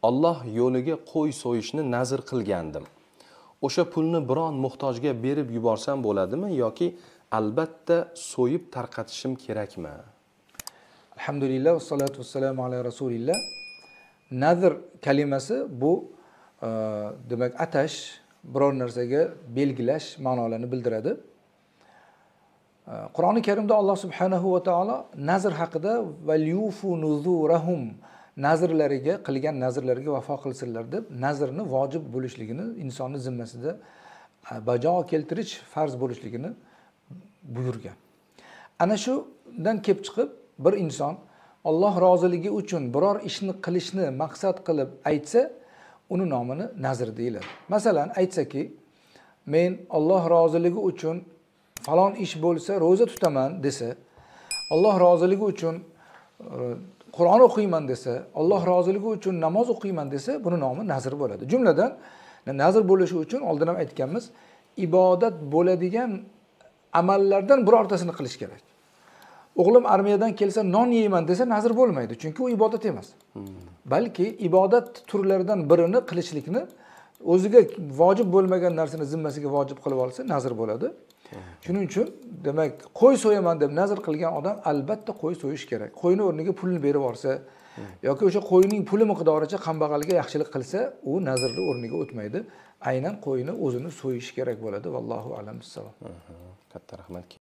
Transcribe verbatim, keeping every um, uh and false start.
Alloh yo'liga qo'y so'yishni nazr qilgandim. O'sha pulni biron muhtojga berib yuborsam bo'ladimi yoki albatta so'yib tarqatishim kerakmi? Alhamdulillah va salatu vassalamu ala rasulillah. Nazr kalimasi bu e, demak atash, biror narsaga belgilash ma'nolarini bildiradi. E, Qur'oni Karimda Alloh subhanahu va taolo nazr haqida valyufu nuzurahum nazrlariga qilgan nazrlariga vafo qilsinlar deb nazrni vojib bo'lishligini, insonning zimmasida bajo keltirish farz bo'lishligini buyurgan. Ana shundan kelib chiqib bir inson Alloh roziligi uchun biror ishni qilishni maqsad qilib aytsa, uni nomini nazr deyiladi. Masalan, aytsaki, men Alloh roziligi uchun falon ish bo'lsa roza tutaman desa, Alloh roziligi uchun Qur'on o'qiyman desa, Alloh roziligi uchun namoz o'qiyman desa, buni nomi nazr bo'ladi. Jumladan, nazr bo'lishi uchun oldin ham aytganmiz, ibodat bo'ladigan amallardan birortasini qilish kerak. O'g'lim armiyadan kelsa non yeyman desa nazr bo'lmaydi, chunki u ibodat emas. Hmm. Balki ibodat turlaridan birini qilishlikni o'ziga vojib bo'lmagan narsani zimmasiga vojib qilib olsa nazr bo'ladi. Shuning uchun demak qo'y so'yaman deb nazr qilgan odam albatta qo'y so'yish kerak. Qo'yni o'rniga pulni berib yuborsa yoki o'sha qo'yning puli miqdoricha kambag'alga yaxshilik qilsa, u nazrni o'rniga o'tmaydi. Aynan qo'yni o'zini so'yish kerak bo'ladi. Vallohu a'lam bissavob. Katta rahmat.